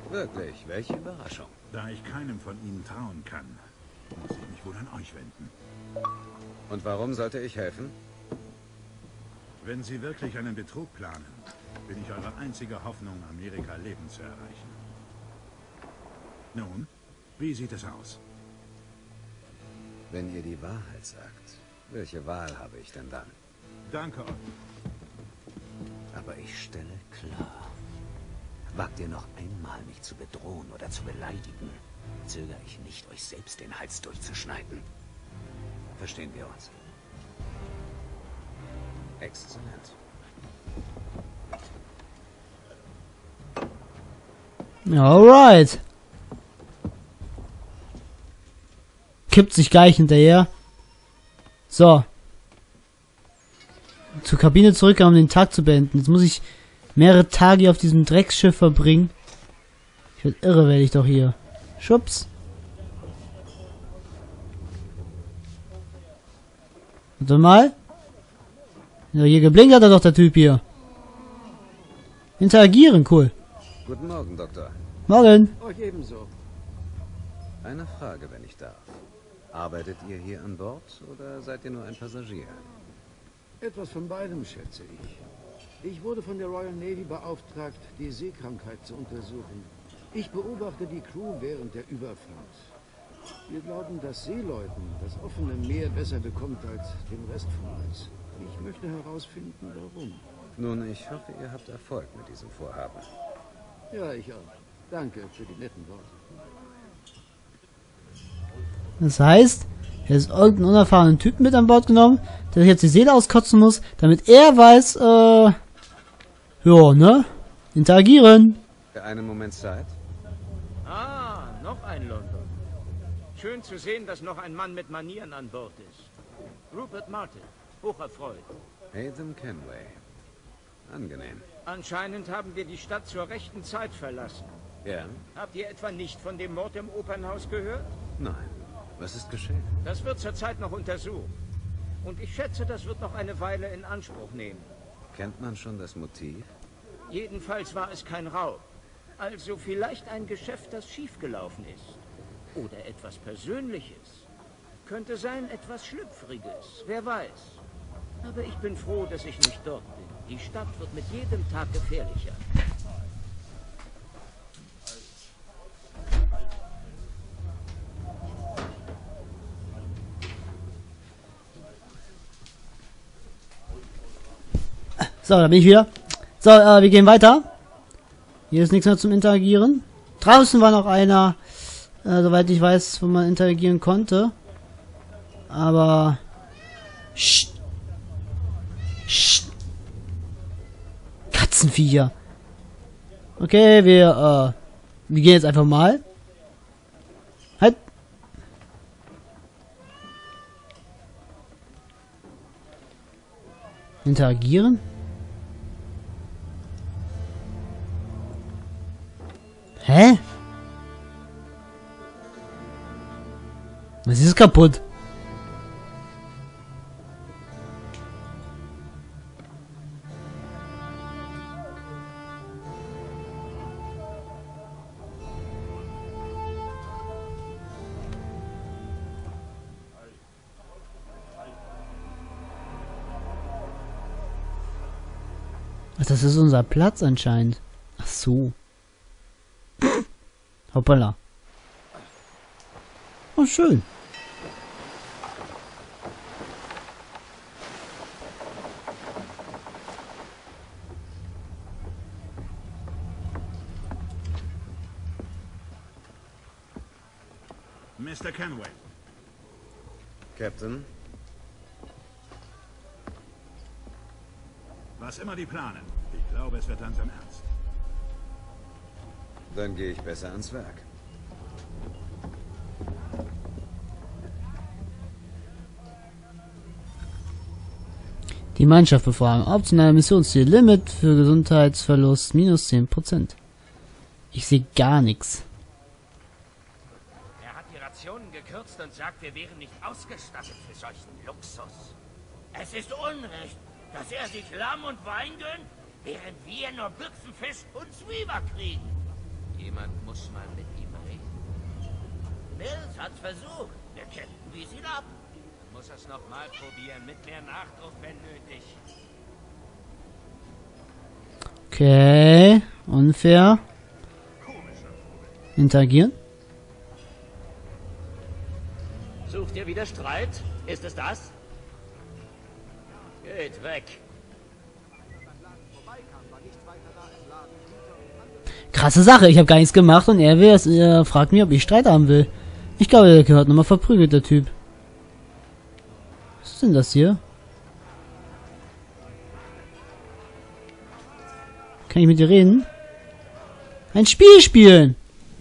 Wirklich, welche Überraschung. Da ich keinem von Ihnen trauen kann, muss ich mich wohl an euch wenden. Und warum sollte ich helfen? Wenn Sie wirklich einen Betrug planen, bin ich eure einzige Hoffnung, Amerika lebend zu erreichen. Nun, wie sieht es aus? Wenn ihr die Wahrheit sagt, welche Wahl habe ich denn dann? Danke euch. Aber ich stelle klar. Wagt ihr noch einmal, mich zu bedrohen oder zu beleidigen, zögere ich nicht, euch selbst den Hals durchzuschneiden. Verstehen wir uns? Exzellent. Alright. Kippt sich gleich hinterher. So. Zur Kabine zurück, um den Tag zu beenden. Jetzt muss ich mehrere Tage auf diesem Drecksschiff verbringen. Ich werde irre, werde ich doch hier. Schubs. Warte mal. Ja, hier geblinkt hat er doch, der Typ hier. Interagieren, cool. Guten Morgen, Doktor. Morgen. Euch ebenso. Eine Frage, wenn ich darf. Arbeitet ihr hier an Bord oder seid ihr nur ein Passagier? Etwas von beidem, schätze ich. Ich wurde von der Royal Navy beauftragt, die Seekrankheit zu untersuchen. Ich beobachte die Crew während der Überfahrt. Wir glauben, dass Seeleuten das offene Meer besser bekommt als den Rest von uns. Ich möchte herausfinden, warum. Nun, ich hoffe, ihr habt Erfolg mit diesem Vorhaben. Ja, ich auch. Danke für die netten Worte. Das heißt, er ist irgendeinen unerfahrenen Typen mit an Bord genommen, der sich jetzt die Seele auskotzen muss, damit er weiß, ja, ne? Interagieren. Für einen Moment Zeit? Ah, noch ein London. Schön zu sehen, dass noch ein Mann mit Manieren an Bord ist. Rupert Martin, hocherfreut. Haytham Kenway. Angenehm. Anscheinend haben wir die Stadt zur rechten Zeit verlassen. Ja? Habt ihr etwa nicht von dem Mord im Opernhaus gehört? Nein. Was ist geschehen? Das wird zurzeit noch untersucht. Und ich schätze, das wird noch eine Weile in Anspruch nehmen. Kennt man schon das Motiv? Jedenfalls war es kein Raub. Also vielleicht ein Geschäft, das schiefgelaufen ist. Oder etwas Persönliches. Könnte sein, etwas Schlüpfriges. Wer weiß. Aber ich bin froh, dass ich nicht dort bin. Die Stadt wird mit jedem Tag gefährlicher. So, da bin ich wieder. So, wir gehen weiter. Hier ist nichts mehr zum Interagieren. Draußen war noch einer, soweit ich weiß, wo man interagieren konnte. Aber... Psst. Psst. Katzenviecher. Okay, wir gehen jetzt einfach mal. Halt. Interagieren? Hä? Was ist kaputt? Ach, das ist unser Platz anscheinend. Ach so. Hoppala. Oh, schön. Mr. Kenway. Captain? Was immer die planen, ich glaube, es wird langsam ernst. Dann gehe ich besser ans Werk. Die Mannschaft befragen. Optionale Missionsziel. Limit für Gesundheitsverlust minus 10%. Ich sehe gar nichts. Er hat die Rationen gekürzt und sagt, wir wären nicht ausgestattet für solchen Luxus. Es ist Unrecht, dass er sich Lamm und Wein gönnt, während wir nur Büchsenfisch und Zwieber kriegen. Jemand muss mal mit ihm reden. Mills hat's versucht. Der Captain wies ihn ab. Muss es noch mal probieren, mit mehr Nachdruck, wenn nötig. Okay, unfair. Interagieren. Sucht ihr wieder Streit? Ist es das? Geht weg. Krasse Sache, ich habe gar nichts gemacht und er fragt mich, ob ich Streit haben will. Ich glaube, der gehört nochmal verprügelt, der Typ. Was ist denn das hier? Kann ich mit dir reden? Ein Spiel spielen!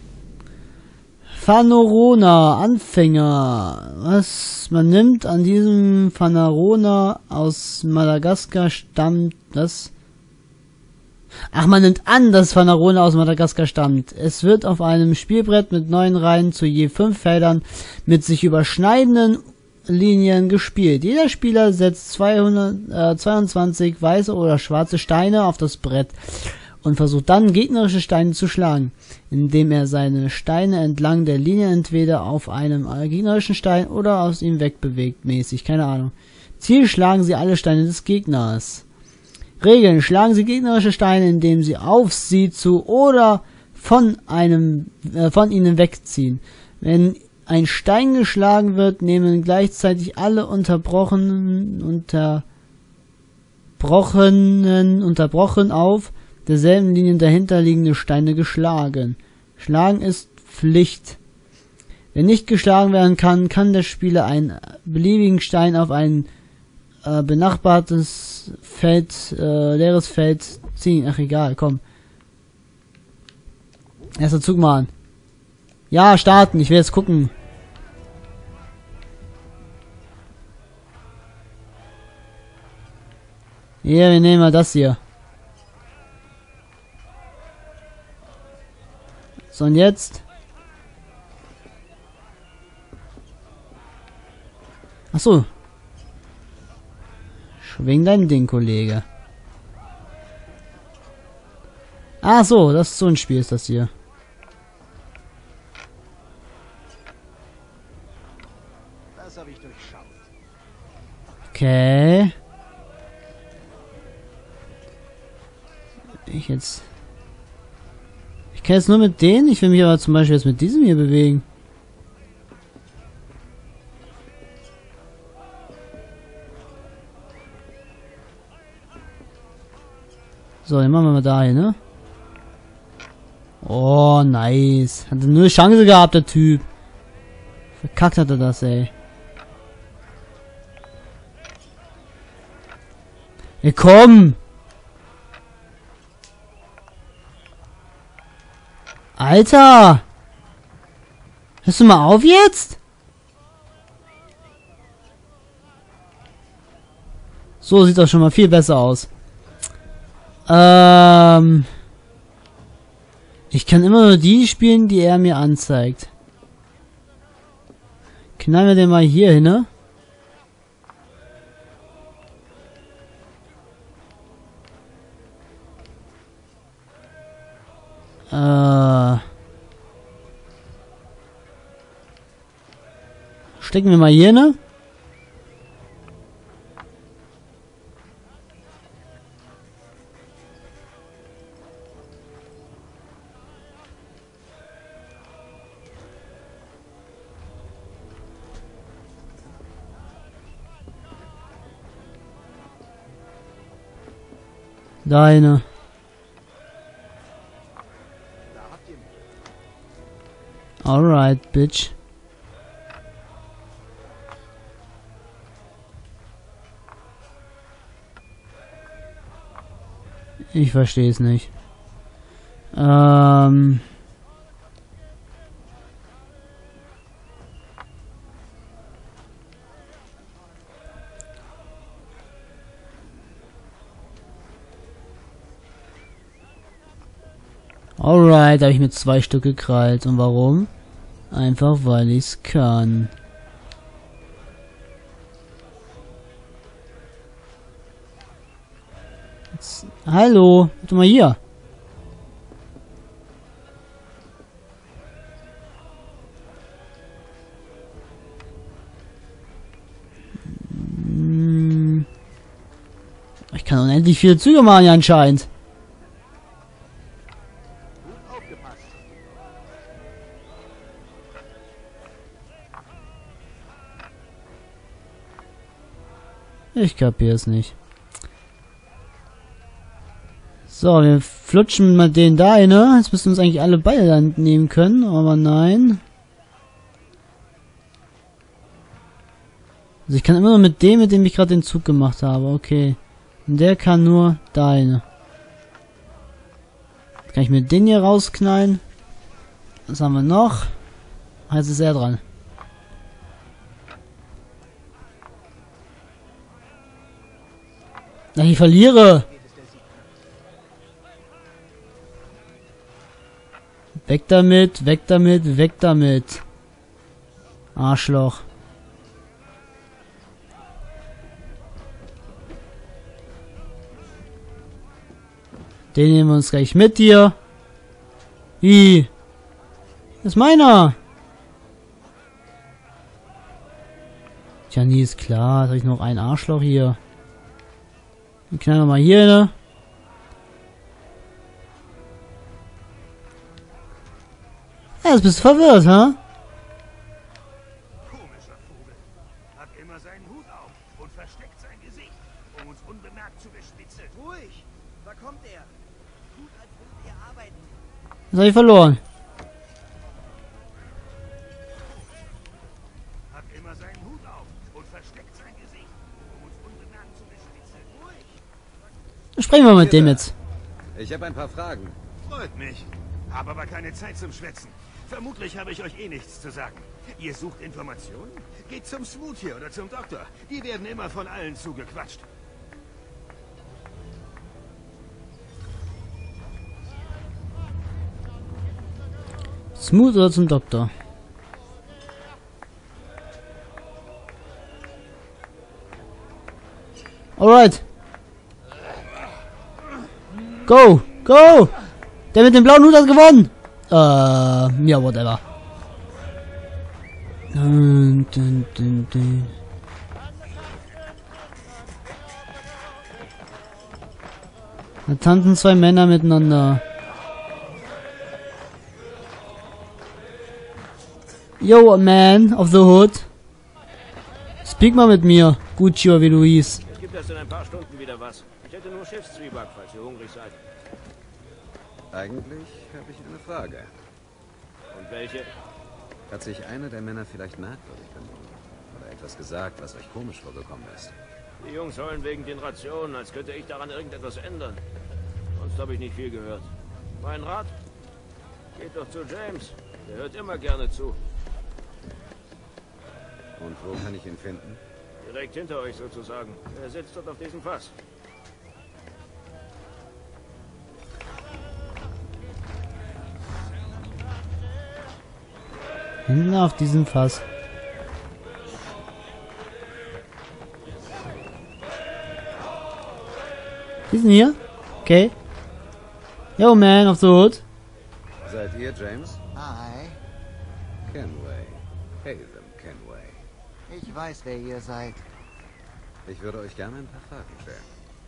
Phanorona, Anfänger. Was? Man nimmt an diesem Phanorona aus Madagaskar stammt das. Ach, man nimmt an, dass Phanorona aus Madagaskar stammt. Es wird auf einem Spielbrett mit 9 Reihen zu je 5 Feldern mit sich überschneidenden Linien gespielt. Jeder Spieler setzt 22 weiße oder schwarze Steine auf das Brett und versucht dann gegnerische Steine zu schlagen, indem er seine Steine entlang der Linie entweder auf einem gegnerischen Stein oder aus ihm wegbewegt, mäßig, keine Ahnung. Ziel: schlagen Sie alle Steine des Gegners. Regeln: schlagen Sie gegnerische Steine, indem Sie auf sie zu oder von ihnen wegziehen. Wenn ein Stein geschlagen wird, nehmen gleichzeitig alle unterbrochen auf derselben Linien dahinterliegende Steine geschlagen. Schlagen ist Pflicht. Wenn nicht geschlagen werden kann, kann der Spieler einen beliebigen Stein auf ein benachbartes Feld, leeres Feld ziehen. Ach egal, komm. Erster Zug mal an. Ja, starten, ich will jetzt gucken. Ja, wir nehmen mal das hier. So, und jetzt? Ach so. Schwing dein Ding, Kollege. Ach so, das ist so ein Spiel ist das hier. Das habe ich durchschaut. Okay. Ich kann jetzt nur mit denen. Ich will mich aber zum Beispiel jetzt mit diesem hier bewegen. So, den machen wir mal dahin, ne? Oh, nice. Hatte nur eine Chance gehabt, der Typ. Verkackt hat er das, ey. Ey, komm! Alter! Hörst du mal auf jetzt? So sieht das schon mal viel besser aus. Ich kann immer nur die spielen, die er mir anzeigt. Knallen wir den mal hier hin, ne? Stecken wir mal hier, ne? Deine. Alright, bitch. Ich verstehe es nicht. Alright, da habe ich mir 2 Stück gekrallt. Und warum? Einfach weil ich's kann. Jetzt, hallo, warte mal hier. kann unendlich viele Züge machen, ja, anscheinend. Ich kapiere es nicht. So, wir flutschen mal den da hin, ne? Jetzt müssen wir uns eigentlich alle beide dann nehmen können, aber nein. Also ich kann immer nur mit dem ich gerade den Zug gemacht habe, okay. Und der kann nur deine. Jetzt kann ich mir den hier rausknallen. Was haben wir noch? Jetzt ist er dran. Na, ich verliere. Weg damit, weg damit, weg damit. Arschloch. Den nehmen wir uns gleich mit hier. Wie? Das ist meiner. Tja, nie ist klar. Da habe ich noch ein Arschloch hier. Den knallen wir mal hier, ne? Ja, jetzt bist du verwirrt, ha? Komischer Vogel. Hat immer seinen Hut auf und versteckt sein Gesicht, um uns unbemerkt zu bespitzeln. Ruhig! Da kommt er. Tut, als würdet ihr arbeiten. Das habe ich verloren. Hat immer seinen Hut auf und versteckt sein Gesicht, um uns unbemerkt zu bespitzeln. Ruhig! Sprechen wir mit dem jetzt. Ich habe ein paar Fragen. Freut mich. Habe aber keine Zeit zum Schwätzen. Vermutlich habe ich euch eh nichts zu sagen. Ihr sucht Informationen? Geht zum Smoothie oder zum Doktor. Die werden immer von allen zugequatscht. Smooth oder zum Doktor? Alright. Go! Go! Der mit dem blauen Hut hat gewonnen! Ja, whatever. Da tanzen zwei Männer miteinander. Yo, man of the hood. Speak mal mit mir, Guccio, wie du hieß. Es gibt erst in ein paar Stunden wieder was. Ich hätte nur Schiffszwieback, falls ihr hungrig seid. Eigentlich habe ich eine Frage. Und welche? Hat sich einer der Männer vielleicht merkwürdig benommen? Oder etwas gesagt, was euch komisch vorgekommen ist? Die Jungs heulen wegen den Rationen, als könnte ich daran irgendetwas ändern. Sonst habe ich nicht viel gehört. Mein Rat? Geht doch zu James. Der hört immer gerne zu. Und wo kann ich ihn finden? Direkt hinter euch sozusagen. Er sitzt dort auf diesem Fass. Hinten auf diesem Fass. Die sind hier? Okay. Yo, man of the hood. Seid ihr James? Hi, Kenway. Haven Kenway. ich weiß, wer ihr seid. Ich würde euch gerne ein paar Fragen stellen.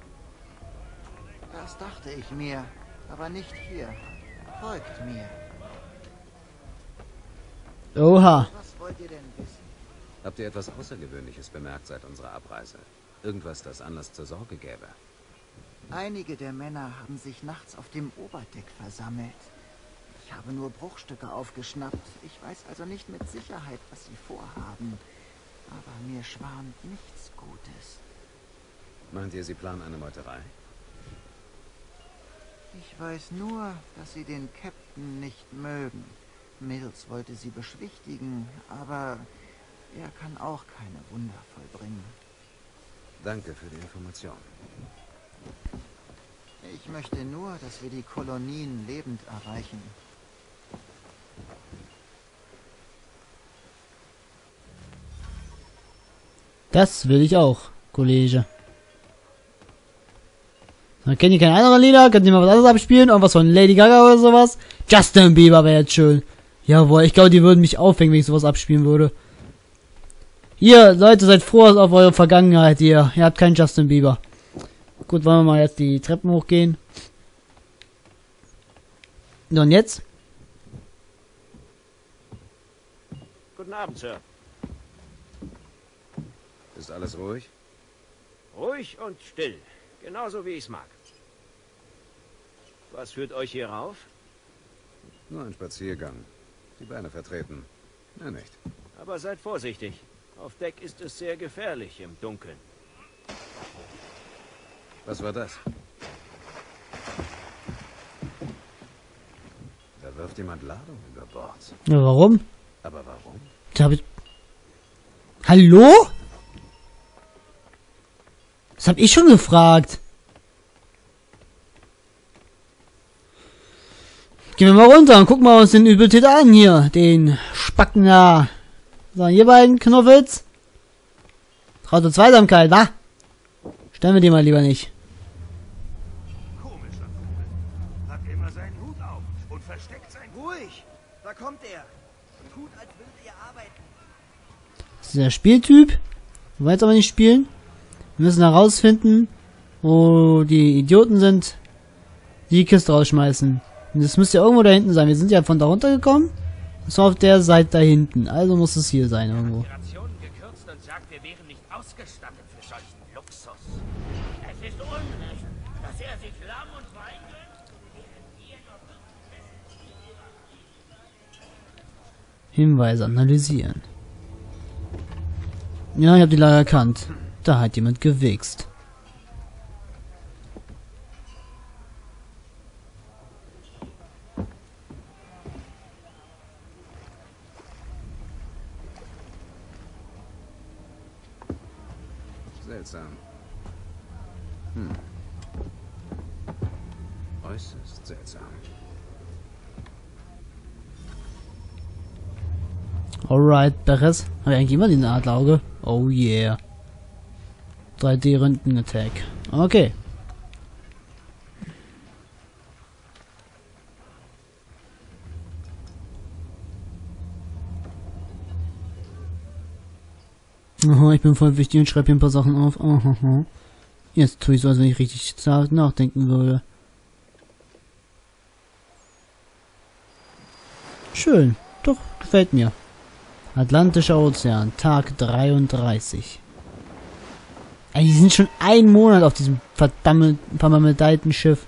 Das dachte ich mir, aber nicht hier. Folgt mir. Oha. Was wollt ihr denn wissen? Habt ihr etwas Außergewöhnliches bemerkt seit unserer Abreise? Irgendwas, das Anlass zur Sorge gäbe? Einige der Männer haben sich nachts auf dem Oberdeck versammelt. Ich habe nur Bruchstücke aufgeschnappt. Ich weiß also nicht mit Sicherheit, was sie vorhaben. Aber mir schwant nichts Gutes. Meint ihr, sie planen eine Meuterei? Ich weiß nur, dass sie den Captain nicht mögen. Mills wollte sie beschwichtigen, aber er kann auch keine Wunder vollbringen. Danke für die Information. Ich möchte nur, dass wir die Kolonien lebend erreichen. Das will ich auch, Kollege. Dann kennt ihr keine anderen Lieder, könnt ihr mal was anderes abspielen, irgendwas von Lady Gaga oder sowas. Justin Bieber wäre jetzt schön. Jawohl, ich glaube, die würden mich aufhängen, wenn ich sowas abspielen würde. Ihr, Leute, seid froh auf eure Vergangenheit, ihr habt keinen Justin Bieber. Gut, wollen wir mal jetzt die Treppen hochgehen. So, und jetzt? Guten Abend, Sir. Ist alles ruhig? Ruhig und still. Genauso wie ich's mag. Was führt euch hier rauf? Nur ein Spaziergang. Die Beine vertreten. Mehr nicht. Aber seid vorsichtig. Auf Deck ist es sehr gefährlich im Dunkeln. Was war das? Da wirft jemand Ladung über Bord. Ja, warum? Aber warum? Da hab ich... Hallo? Das hab ich schon gefragt. Gehen wir mal runter und gucken mal uns den Übeltäter an hier. Den Spacken da. So, ihr beiden Knuffels. Traut uns Zweisamkeit, wa? Stellen wir die mal lieber nicht. Komischer Vogel. Hat immer seinen Hut auf und versteckt sein... Ruhig! Da kommt er. Tut, als würdet ihr arbeiten. Das ist der Spieltyp. Wir wollen jetzt aber nicht spielen. Wir müssen herausfinden, wo die Idioten sind, die Kiste rausschmeißen. Und das müsste ja irgendwo da hinten sein. Wir sind ja von da runtergekommen. Das war auf der Seite da hinten. Also muss es hier sein irgendwo. Rationen gekürzt und sagt, wir wären nicht ausgestattet für solchen Luxus. Es ist Unrecht, dass er sich lamm und wein gönnt, während wir noch... Hinweise analysieren. Ja, ich habe die Lage erkannt. Da hat jemand gewichst. Seltsam. Äußerst seltsam. Alright, Beres. Habe ich eigentlich immer die Nadelauge? Oh yeah. 3D-Röntgen-Attack. Okay. Aha, ich bin voll wichtig und schreibe hier ein paar Sachen auf. Aha. Jetzt tue ich so, als wenn ich richtig nachdenken würde. Schön. Doch, gefällt mir. Atlantischer Ozean, Tag 33. Ey, die sind schon einen Monat auf diesem verdammten Schiff.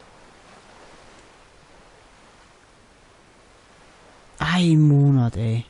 Ein Monat, ey.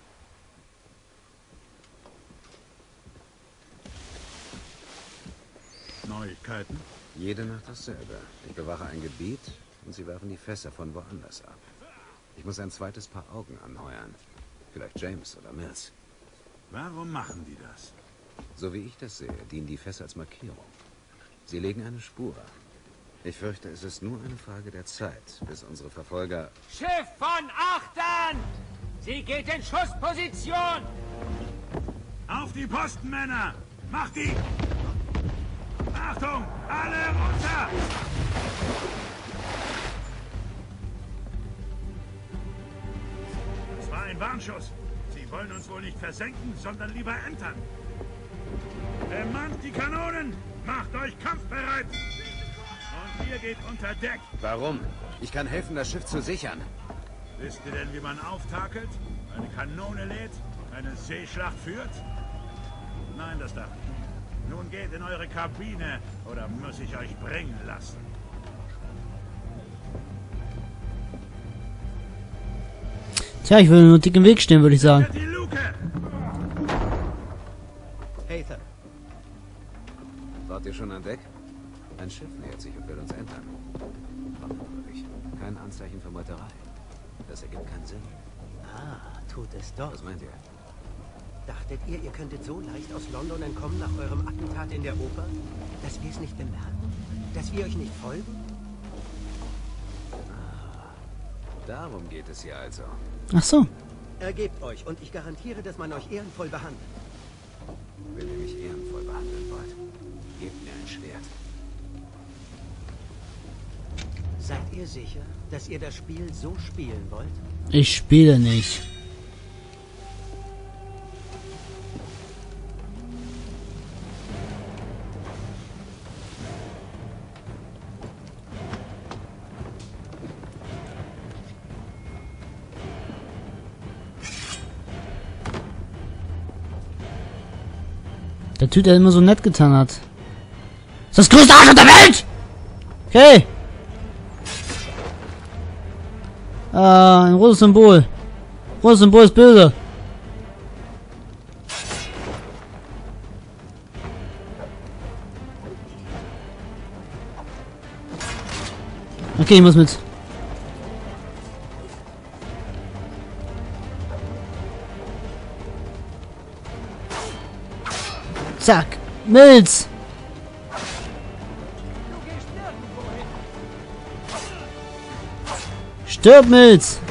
Neuigkeiten? Jede Nacht dasselbe. Ich bewache ein Gebiet und sie werfen die Fässer von woanders ab. Ich muss ein zweites Paar Augen anheuern. Vielleicht James oder Mills. Warum machen die das? So wie ich das sehe, dienen die Fässer als Markierung. Sie legen eine Spur. Ich fürchte, es ist nur eine Frage der Zeit, bis unsere Verfolger... Schiff von Achtern! Sie geht in Schussposition! Auf die Posten, Männer! Macht die! Achtung! Alle runter! Das war ein Warnschuss. Sie wollen uns wohl nicht versenken, sondern lieber entern. Bemannt die Kanonen! Macht euch kampfbereit! Und ihr geht unter Deck. Warum? Ich kann helfen, das Schiff zu sichern. Wisst ihr denn, wie man auftakelt? Eine Kanone lädt? Eine Seeschlacht führt? Nein, das dachte ich. Nun geht in eure Kabine, oder muss ich euch bringen lassen? Tja, ich würde nur dick im Weg stehen, würde ich sagen. Die Luke! Aether, Wart ihr schon an Deck? Ein Schiff nähert sich und will uns entern. Fragwürdig. Kein Anzeichen für Meuterei. Das ergibt keinen Sinn. Ah, tut es doch. Was meint ihr? Dachtet ihr, ihr könntet so leicht aus London entkommen nach eurem Attentat in der Oper? Dass wir es nicht bemerken? Dass wir euch nicht folgen? Darum geht es hier also. Ach so. Ergebt euch und ich garantiere, dass man euch ehrenvoll behandelt. Wenn ihr mich ehrenvoll behandeln wollt, gebt mir ein Schwert. Seid ihr sicher, dass ihr das Spiel so spielen wollt? Ich spiele nicht. Der Typ, der immer so nett getan hat. Das ist das größte Arsch der Welt! Okay. Ein rotes Symbol. Rotes Symbol ist böse. Okay, ich muss mit. Zack. Milz. Stirb, Milz.